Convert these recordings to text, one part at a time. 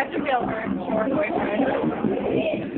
such a real boyfriend.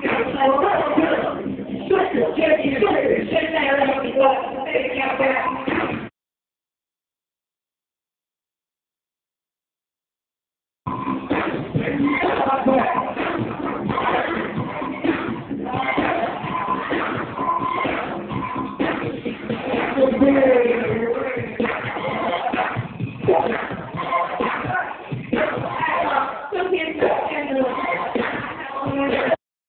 Shake it, shake it, shake that around the block. Take it out there.